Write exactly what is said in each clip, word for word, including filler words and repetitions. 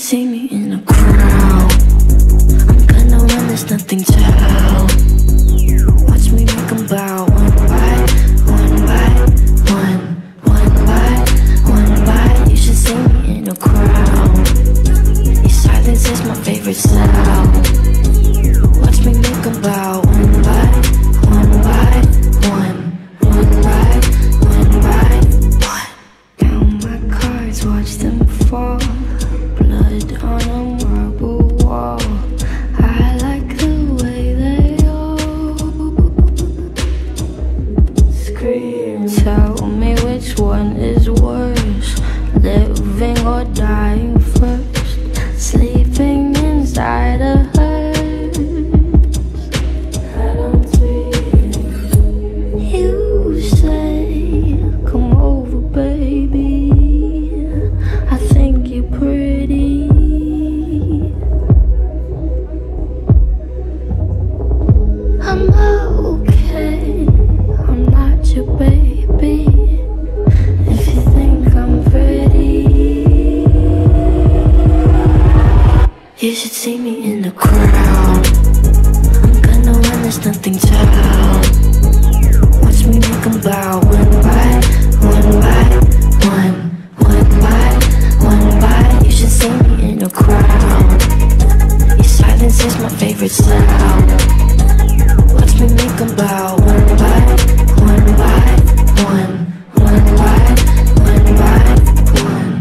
see me in a crowd. I'm gonna run, there's nothing to help. Watch me make them bow. One by one by one, one by one by. You should see me in a crowd. Your silence is my favorite sound. Watch me make them bow. One by one by one, one by one by one. Count my cards, watch them fall. Blood on a marble wall. I like the way they all scream. Tell me which one is worse, living or dying first. Sleeping inside a hearse. I don't dream. You say, come over, baby. I think you're pretty. I'm okay, I'm not your baby. If you think I'm pretty, you should see me in the crowd. I'm gonna run, there's nothing to help. Watch me make them bow. One by one by one, one by one by. You should see me in a crowd. Your silence is my favorite sound. Watch me make them bow. One by one by one, one by one by one.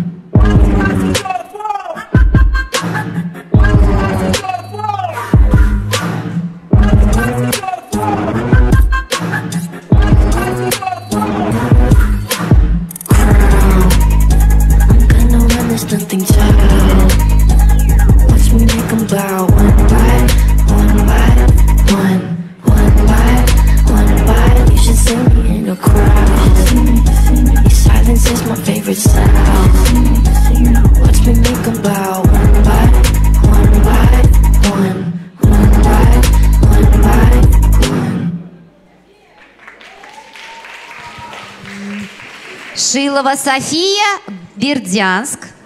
There's nothing to help. Watch me make them bow. One by one by one, one by one by. You should see me in a crowd. Your silence is my favorite sound. Watch me make them bow. One by one by one, one by one by one. Шилова София, Бердянск.